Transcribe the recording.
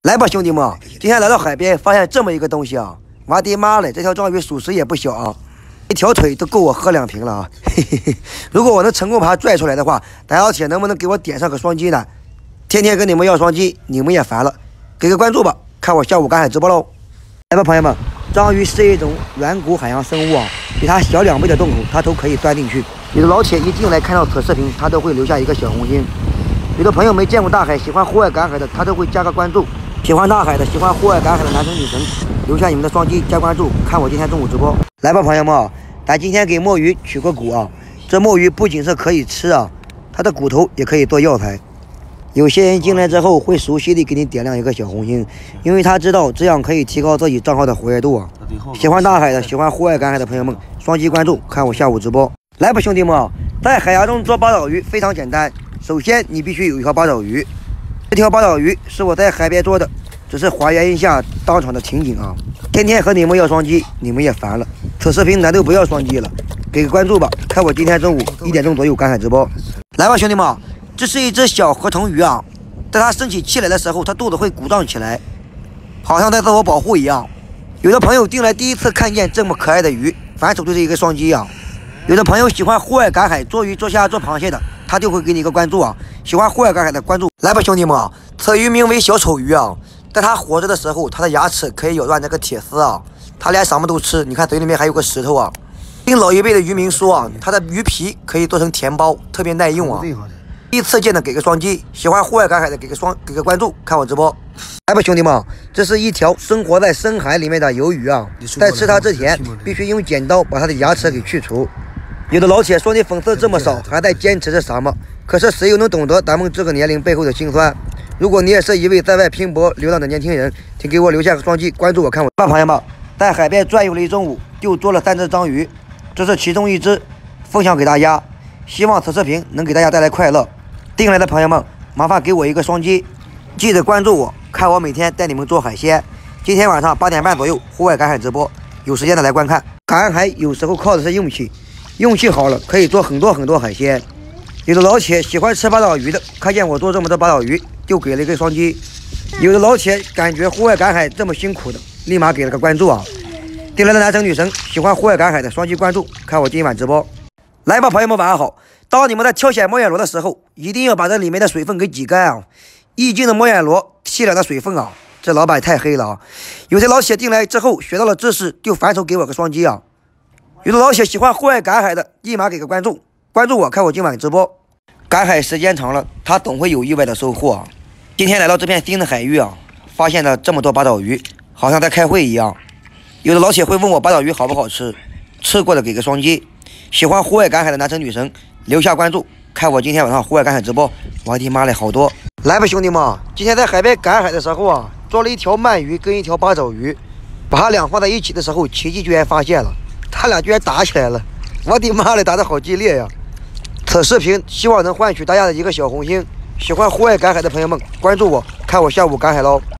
来吧，兄弟们，今天来到海边，发现这么一个东西啊！我的妈嘞，这条章鱼属实也不小啊，一条腿都够我喝2瓶了啊！嘿嘿嘿，如果我能成功把它拽出来的话，大老铁能不能给我点上个双击呢？天天跟你们要双击，你们也烦了，给个关注吧，看我下午赶海直播喽！来吧，朋友们，章鱼是一种软骨海洋生物啊，比它小2倍的洞口，它都可以钻进去。有的老铁一进来看到此视频，他都会留下一个小红心。有的朋友没见过大海，喜欢户外赶海的，他都会加个关注。喜欢大海的，喜欢户外赶海的男神女神，留下你们的双击加关注，看我今天中午直播。来吧，朋友们，咱今天给墨鱼取个骨啊！这墨鱼不仅是可以吃啊，它的骨头也可以做药材。有些人进来之后会熟悉地给你点亮一个小红心，因为他知道这样可以提高自己账号的活跃度啊。喜欢大海的，喜欢户外赶海的朋友们，双击关注，看我下午直播。来吧，兄弟们，在海洋中做八爪鱼非常简单。首先，你必须有一条八爪鱼。这条八爪鱼是我在海边做的，只是还原一下当场的情景啊。天天和你们要双击，你们也烦了。此视频咱都不要双击了，给个关注吧，看我今天中午1点钟左右赶海直播。来吧，兄弟们，这是一只小河童鱼啊，在它升起气来的时候，它肚子会鼓胀起来，好像在自我保护一样。有的朋友进来第一次看见这么可爱的鱼，反手就是一个双击啊。有的朋友喜欢户外赶海，做鱼、做虾、做螃蟹的，他就会给你一个关注啊。喜欢户外赶海的关注。来吧，兄弟们，此鱼名为小丑鱼啊，在它活着的时候，它的牙齿可以咬断这个铁丝啊，它连什么都吃，你看嘴里面还有个石头啊。听老一辈的渔民说啊，它的鱼皮可以做成甜包，特别耐用啊。第一次见的给个双击，喜欢户外赶海的给个关注，看我直播。来吧，兄弟们，这是一条生活在深海里面的鱿鱼啊，在吃它之前，必须用剪刀把它的牙齿给去除。有的老铁说你粉丝这么少，还在坚持着什么？可是谁又能懂得咱们这个年龄背后的辛酸？如果你也是一位在外拼搏流浪的年轻人，请给我留下个双击，关注我，看我。朋友们，在海边转悠了一中午，就捉了3只章鱼，这是其中一只，分享给大家。希望此视频能给大家带来快乐。进来的朋友们，麻烦给我一个双击，记得关注我，看我每天带你们做海鲜。今天晚上8点半左右户外赶海直播，有时间的来观看。赶海有时候靠的是运气。运气好了，可以做很多海鲜。有的老铁喜欢吃八爪鱼的，看见我做这么多八爪鱼，就给了一个双击。有的老铁感觉户外赶海这么辛苦的，立马给了个关注啊。进来的男生女生喜欢户外赶海的，双击关注，看我今晚直播。来吧，朋友们，晚上好。当你们在挑选摸眼螺的时候，一定要把这里面的水分给挤干啊。1斤的摸眼螺吸了的水分啊，这老板太黑了啊。有些老铁进来之后学到了知识，就反手给我个双击啊。有的老铁喜欢户外赶海的，立马给个关注，关注我，看我今晚直播。赶海时间长了，他总会有意外的收获啊。今天来到这片新的海域啊，发现了这么多八爪鱼，好像在开会一样。有的老铁会问我八爪鱼好不好吃，吃过的给个双击。喜欢户外赶海的男生女生留下关注，看我今天晚上户外赶海直播。我的妈嘞，好多！来吧，兄弟们，今天在海边赶海的时候啊，捉了一条鳗鱼跟一条八爪鱼，把它俩放在一起的时候，奇迹居然发现了。他俩居然打起来了，我的妈嘞，打得好激烈呀！此视频希望能换取大家的一个小红心。喜欢户外赶海的朋友们，关注我，看我下午赶海喽！